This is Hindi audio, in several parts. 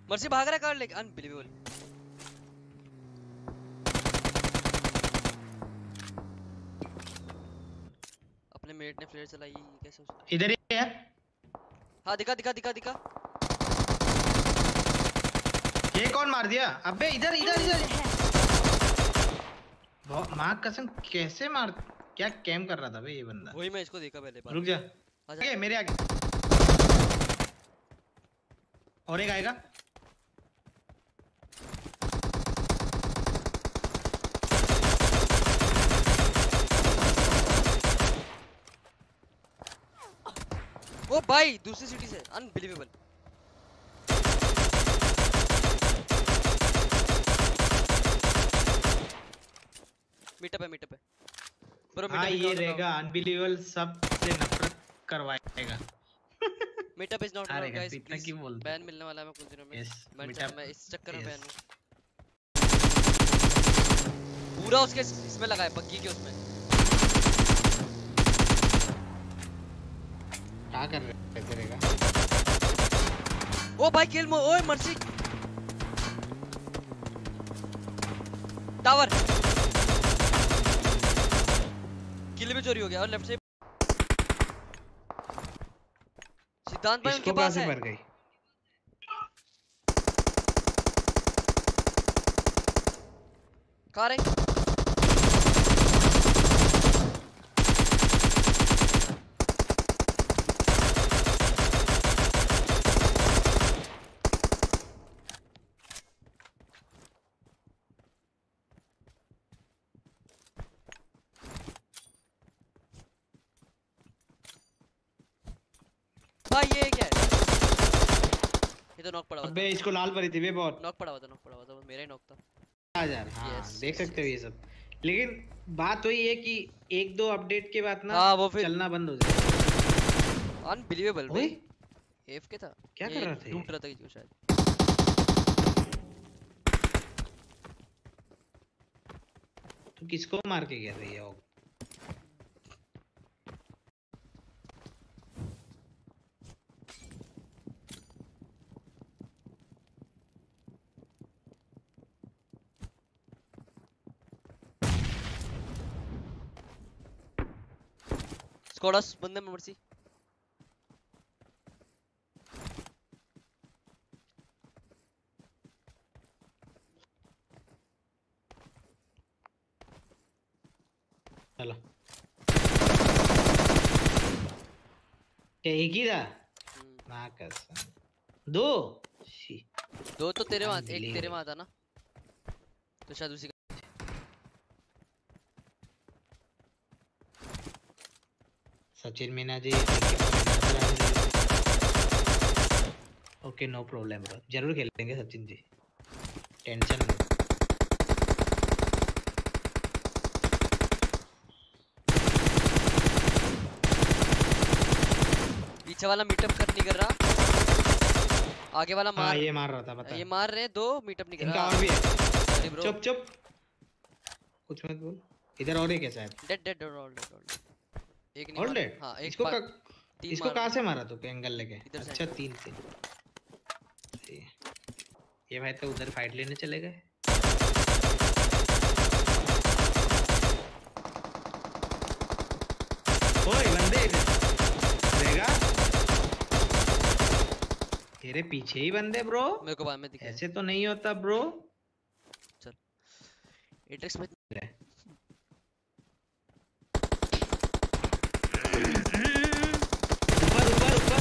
मर्सी भाग रहा है कार लेके, अनबिलीवेबल। अपने मेट ने फ्लेयर चलाई, कैसे हो सकता इधर ही है। हाँ दिखा दिखा दिखा दिखा। ये कौन मार दिया? अबे इधर इधर इधर। माँ कसम कैसे मार, क्या कैम कर रहा था बे ये बंदा। वही मैं इसको देखा पहले। रुक जा, आगे मेरे आगे और एक आएगा। ओ भाई दूसरी सिटी से, अनबिलीवेबल। मीटअप है ब्रो, हाँ ये रहेगा अनबिलीवेबल, सबसे नफरत करवाएगा। Meetup is not allowed guys, इतना क्यों बोलते? बैन मिलने वाला है मैं कुछ दिनों में। मैं इस चक्कर में बैन हूं। पूरा उसके इसमें लगा है, बग्गी के उसमें। क्या कर रहे तेरे का? ओ भाई किल मो, ओए मर्सी टावर। किल भी चोरी हो गया। और लेफ्ट से सिद्धांत भाई उनके पास है। मर गई। कहाँ रहे? भाई ये क्या है? ये तो नॉक पड़ा हुआ था। अबे इसको लाल पड़ी थी बे बहुत। नॉक पड़ा हुआ था मेरा ही नॉक था। यार हाँ देख सकते हो ये सब, लेकिन बात वही है कि एक दो अपडेट के बाद ना हाँ, वो फिर चलना बंद हो जाएगा। अनबिलीवेबल भाई। एफ के था, क्या कर रहा था? लूट रहा था किसी को शायद। तू किसको मार के गया था ये? स्क्वाड्स बंदे में मर्सी। चलो एक ही था ना कसम। दो तो तेरे वहां, एक तेरे वहां था ना, तो शायद उसी का। Sachin Meena ji okay no problem bro, जरूर खेलेंगे सचिन जी, टेंशन नहीं। पीछे वाला मीटअप नहीं कर रहा, आगे वाला मार। हाँ ये मार रहा था पता है। ये मार रहे दो, मीटअप नहीं कर इनका रहा। और भी है। Sorry bro. चुप चुप कुछ मत बोल। इधर और एक है शायद। डेड ऑल एक नहीं ऑल मारा। डेड। हाँ एक इसको कहाँ से मारा तू? एंगल लेके? अच्छा तीन से। ये भाई तो उधर फाइट लेने चले गए। ओए बंदे देगा तेरे पीछे ही बंदे ब्रो। मेरे को बाद में दिखे। ऐसे तो नहीं होता ब्रो। चल एट्रिक्स में ऊपर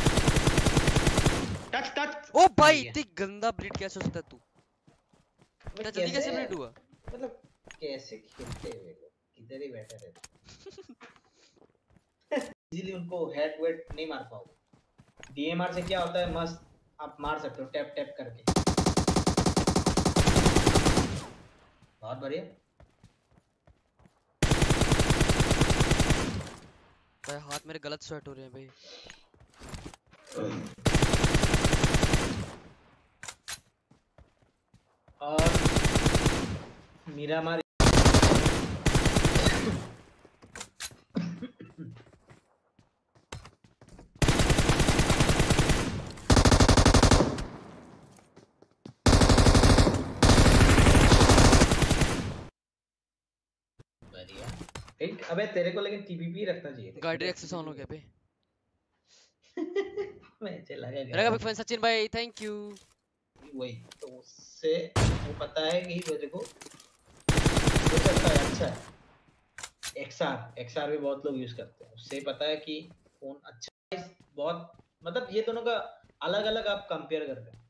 टच। ओ भाई इतनी गंदा ब्रीड कैसे हो सकता है तू? इतना जल्दी कैसे ब्रीड हुआ? मतलब कैसे खेलते हैं लोग, किधर ही बैठे रहते। इजीली उनको हेड वेट नहीं मार पाओगे। डीएमआर से क्या होता है, मस्त आप मार सकते हो टैप टैप करके। बहुत बढ़िया भाई। हाथ मेरे गलत स्वेट हो रहे हैं भाई। और मीरा मार अबे तेरे को लेकिन टीपीपी रखना चाहिए था। गाड़ी एक्सेस ऑन हो गया बे। मैं चला गया मेरा बिग फैन सचिन भाई, थैंक यू। वही तो उससे वो पता है कि मेरे को वो चलता है अच्छा है। एक्सआर भी बहुत लोग यूज करते हैं, उससे पता है कि फोन अच्छा है बहुत। मतलब ये दोनों का अलग अलग आप कंपेयर करते हैं।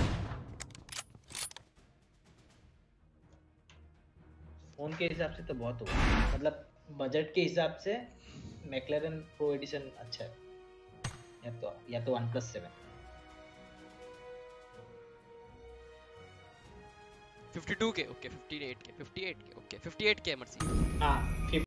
फोन के हिसाब से तो बहुत होगा, मतलब बजट के हिसाब से मैक्लेरन प्रो एडिशन अच्छा है, या तो OnePlus 7। 52 के ओके, 58 के, 58 के ओके, 58 के मर्सी। हाँ